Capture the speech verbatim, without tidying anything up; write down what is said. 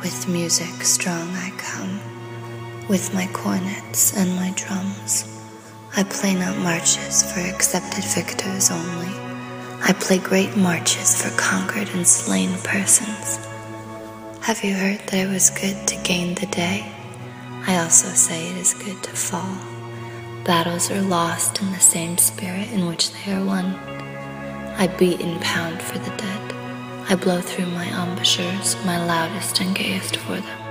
With music strong I come, with my cornets and my drums. I play not marches for accepted victors only. I play great marches for conquered and slain persons. Have you heard that it was good to gain the day? I also say it is good to fall. Battles are lost in the same spirit in which they are won. I beat and pound for the dead. I blow through my embouchures, my loudest and gayest for them.